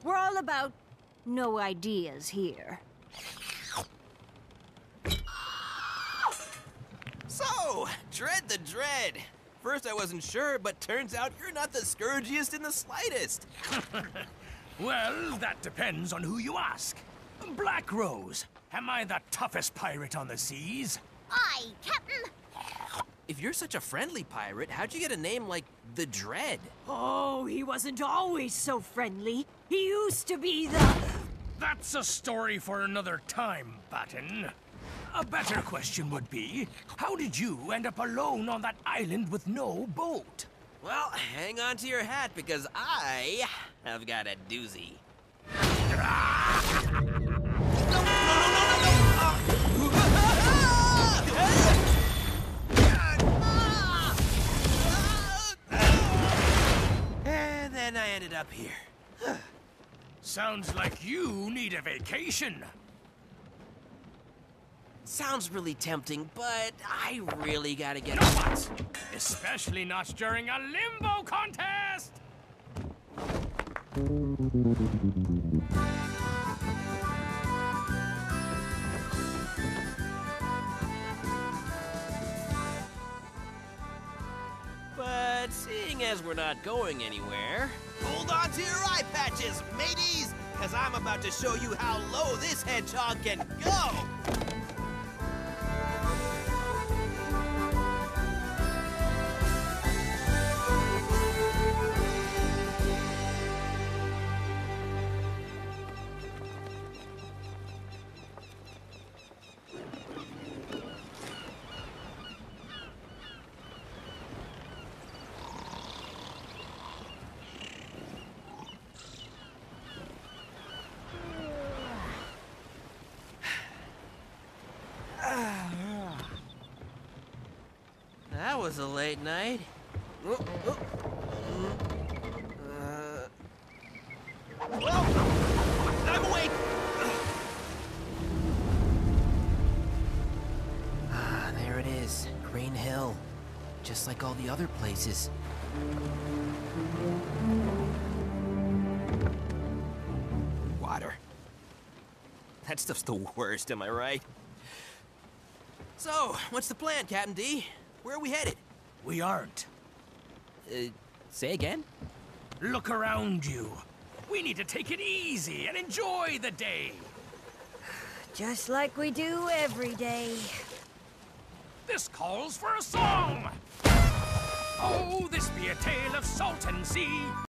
We're all about no ideas here. So, Dread the Dread. First I wasn't sure, but turns out you're not the scourgiest in the slightest. Well, that depends on who you ask. Black Rose, am I the toughest pirate on the seas? Aye, Captain. If you're such a friendly pirate, how'd you get a name like the Dread? Oh, he wasn't always so friendly. He used to be the... That's a story for another time, Batten. A better question would be, how did you end up alone on that island with no boat? Well, hang on to your hat because I have got a doozy. And then I ended up here. Sounds like you need a vacation. Sounds really tempting, but I really gotta get Not! Especially not during a limbo contest! But seeing as we're not going anywhere, hold on to your eye patches, mateys, because I'm about to show you how low this hedgehog can go. That was a late night. Whoa! I'm awake! There it is, Green Hill. Just like all the other places. Water. That stuff's the worst, am I right? So, what's the plan, Captain D? Where are we headed? We aren't. Say again? Look around you. We need to take it easy and enjoy the day. Just like we do every day. This calls for a song. Oh, this be a tale of salt and sea.